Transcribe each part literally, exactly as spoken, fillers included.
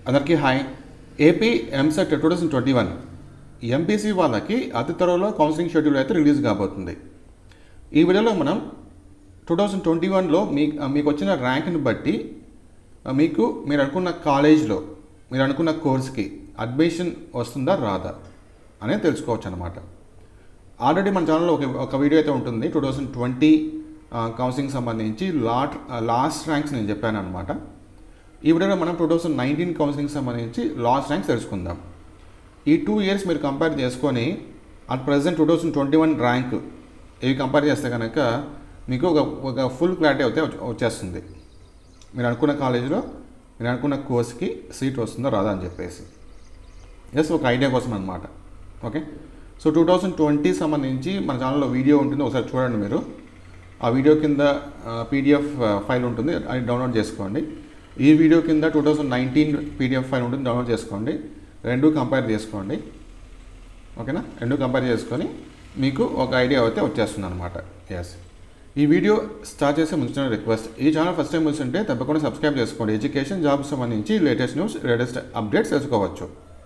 అందరికీ hi. AP EAMCET two thousand twenty one MPC వాళ్ళకి అతి త్వరలో కౌన్సిలింగ్ షెడ్యూల్ అయితే రిలీజ్ కాబోతుంది. ఈ వీడియోలో మనం టూ థౌజండ్ ట్వంటీ వన్లో మీ మీకు వచ్చిన ర్యాంక్ని బట్టి మీకు మీరు అనుకున్న కాలేజ్లో మీరు అనుకున్న కోర్స్కి అడ్మిషన్ వస్తుందా రాదా అనేది తెలుసుకోవచ్చు అనమాట. ఆల్రెడీ మన ఛానల్లో ఒక ఒక వీడియో అయితే ఉంటుంది టూ థౌజండ్ ట్వంటీ కౌన్సిలింగ్ సంబంధించి లాట్ లాస్ట్ ర్యాంక్స్ నేను చెప్పాను అనమాట. ఈ వీడియోలో మనం టూ థౌజండ్ నైన్టీన్ కౌన్సిలింగ్ సంబంధించి లాస్ట్ ర్యాంక్స్ తెలుసుకుందాం. ఈ టూ ఇయర్స్ మీరు కంపేర్ చేసుకొని at present two thousand twenty one rank ఇవి కంపేర్ చేస్తే కనుక మీకు ఒక ఒక ఫుల్ క్లారిటీ అయితే వచ్చేస్తుంది. మీరు అనుకున్న కాలేజీలో మీరు అనుకున్న కోర్స్కి సీట్ వస్తుందో రాదా అని చెప్పేసి జస్ట్ ఒక ఐడియా కోసం అనమాట. Okay, so two thousand twenty సంబంధించి మన ఛానల్లో వీడియో ఉంటుంది, ఒకసారి చూడండి. మీరు ఆ వీడియో కింద పీడిఎఫ్ ఫైల్ ఉంటుంది, అది డౌన్లోడ్ చేసుకోండి. ఈ వీడియో కింద two thousand nineteen PDF file ఉంటుంది, డౌన్లోడ్ చేసుకోండి. రెండు కంపేర్ చేసుకోండి. ఓకేనా, రెండు కంపేర్ చేసుకొని మీకు ఒక ఐడియా అయితే వచ్చేస్తుంది అనమాట. ఎస్, ఈ వీడియో స్టార్ట్ చేసే ముంచిన రిక్వెస్ట్, ఈ ఛానల్ ఫస్ట్ టైం చూస్తుంటే తప్పకుండా సబ్స్క్రైబ్ చేసుకోండి. ఎడ్యుకేషన్ జాబ్ సంబంధించి లేటెస్ట్ న్యూస్ లేటెస్ట్ అప్డేట్స్ తెలుసుకోవచ్చు.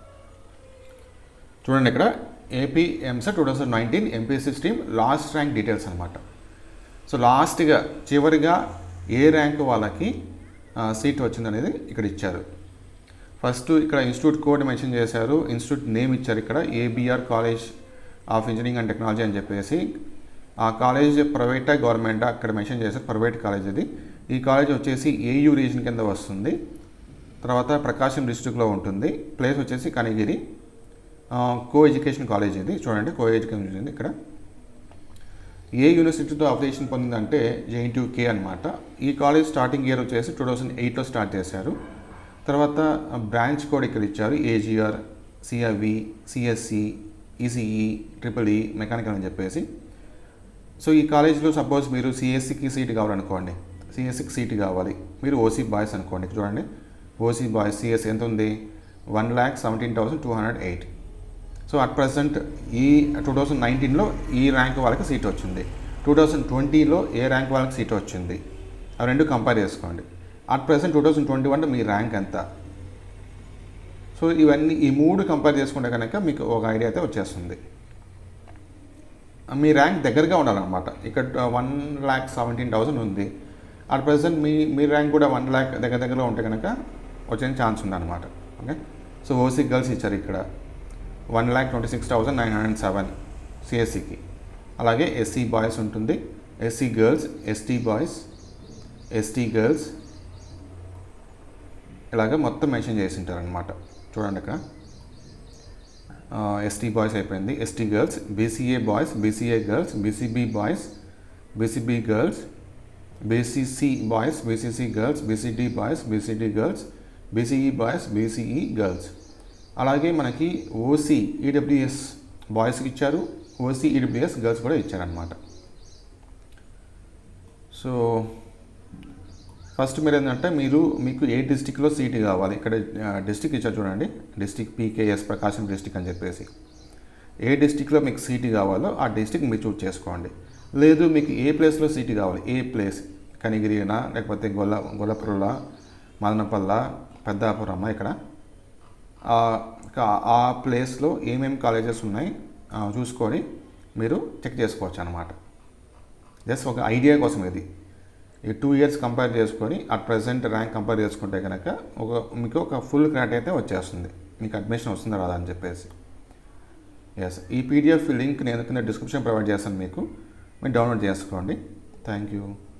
చూడండి, ఇక్కడ AP EAMCET two thousand nineteen MPC stream last rank details అనమాట. సో లాస్ట్గా చివరిగా ఏ ర్యాంక్ వాళ్ళకి సీట్ వచ్చిందనేది ఇక్కడ ఇచ్చారు. ఫస్ట్ ఇక్కడ ఇన్స్టిట్యూట్ కోడ్ మెన్షన్ చేశారు, ఇన్స్టిట్యూట్ నేమ్ ఇచ్చారు. ఇక్కడ ABR college of engineering and technology అని చెప్పేసి. ఆ కాలేజ్ ప్రైవేటా గవర్నమెంటా అక్కడ మెన్షన్ చేశారు, ప్రైవేట్ కాలేజ్ ఇది. ఈ కాలేజ్ వచ్చేసి ఏయూ రీజన్ కింద వస్తుంది. తర్వాత ప్రకాశం డిస్ట్రిక్ట్లో ఉంటుంది. ప్లేస్ వచ్చేసి కనిగిరి. కో ఎడ్యుకేషన్ కాలేజ్ ఇది. చూడండి, కో ఎడ్యుకేషన్ ఇది. ఇక్కడ ఏ యూనివర్సిటీతో అఫిలియేషన్ పొందిందంటే జేఎన్టీయూకే అనమాట. ఈ కాలేజ్ స్టార్టింగ్ ఇయర్ వచ్చేసి టూ థౌజండ్ ఎయిట్లో స్టార్ట్ చేశారు. తర్వాత బ్రాంచ్ కోడ్ ఇక్కడ ఇచ్చారు, AGR, CIV, CSC, ECE, triple E, mechanical అని చెప్పేసి. సో ఈ కాలేజ్లో సపోజ్ మీరు సిఎస్సికి సీట్ కావాలనుకోండి, సిఎస్సికి సీట్ కావాలి, మీరు ఓసీ బాయ్స్ అనుకోండి. చూడండి, ఓసీ బాయ్స్ సిఎస్సి ఎంత ఉంది, one lakh seventeen thousand two hundred eight. So at present ఈ టూ థౌజండ్ నైన్టీన్లో ఈ ర్యాంక్ వాళ్ళకి సీట్ వచ్చింది. టూ థౌజండ్ ట్వంటీలో ఏ ర్యాంక్ వాళ్ళకి సీట్ వచ్చింది, అవి రెండు కంపేర్ చేసుకోండి. At present two thousand twenty వన్లో మీ ర్యాంక్ ఎంత. సో ఇవన్నీ ఈ మూడు కంపేర్ చేసుకుంటే కనుక మీకు ఒక ఐడియా అయితే వచ్చేస్తుంది. మీ ర్యాంక్ దగ్గరగా ఉండాలన్నమాట. ఇక్కడ వన్ ల్యాక్ సెవెంటీన్ థౌసండ్ ఉంది. అట్ ప్రజెంట్ మీ మీ ర్యాంక్ కూడా వన్ ల్యాక్ దగ్గర దగ్గరలో ఉంటే కనుక వచ్చే ఛాన్స్ ఉందన్నమాట. ఓకే, సో ఓసీ గర్ల్స్ ఇచ్చారు ఇక్కడ one lakh twenty six thousand nine hundred seven సిఎస్సికి. అలాగే ఎస్సీ బాయ్స్ ఉంటుంది, SC girls, ST boys, ST girls, ఇలాగ మొత్తం మెన్షన్ చేసి ఉంటారు అనమాట. చూడండి, ఇక్కడ ఎస్టీ బాయ్స్ అయిపోయింది, ST girls, BCA boys, BCA girls, BCB boys, BCB girls, BCC boys, BCC girls, BCD boys, BCD girls, BCE boys, BCE girls. అలాగే మనకి ఓసీ ఈడబ్ల్యూఎస్ బాయ్స్కి ఇచ్చారు, ఓసీ ఈడబ్ల్యూఎస్ గర్ల్స్ కూడా ఇచ్చారనమాట. సో ఫస్ట్ మీరు ఏంటంటే మీరు మీకు ఏ డిస్టిక్లో సీట్ కావాలి, ఇక్కడ డిస్టిక్ ఇచ్చారు చూడండి, డిస్టిక్ పీకేఎస్ ప్రకాశం డిస్టిక్ అని చెప్పేసి. ఏ డిస్టిక్లో మీకు సీట్ కావాలో ఆ డిస్టిక్ మీరు చూస్ చేసుకోండి. లేదు మీకు ఏ ప్లేస్లో సీట్ కావాలి, ఏ ప్లేస్, కనిగిరినా లేకపోతే గొల్ల గొల్లపురంలా, మదనపల్ల, పెద్దాపురమ్మ, ఇక్కడ ఆ ప్లేస్లో ఏమేమి కాలేజెస్ ఉన్నాయి చూసుకొని మీరు చెక్ చేసుకోవచ్చు అనమాట. జస్ట్ ఒక ఐడియా కోసం ఇది. ఈ టూ ఇయర్స్ కంపేర్ చేసుకొని అట్ ప్రజెంట్ ర్యాంక్ కంపేర్ చేసుకుంటే కనుక ఒక మీకు ఒక ఫుల్ క్లారిటీ అయితే వచ్చేస్తుంది, మీకు అడ్మిషన్ వస్తుందా రాదా అని చెప్పేసి. ఎస్, ఈ పీడిఎఫ్ లింక్ నేను కింద డిస్క్రిప్షన్ ప్రొవైడ్ చేస్తాను, మీకు మీరు డౌన్లోడ్ చేసుకోండి. Thank you.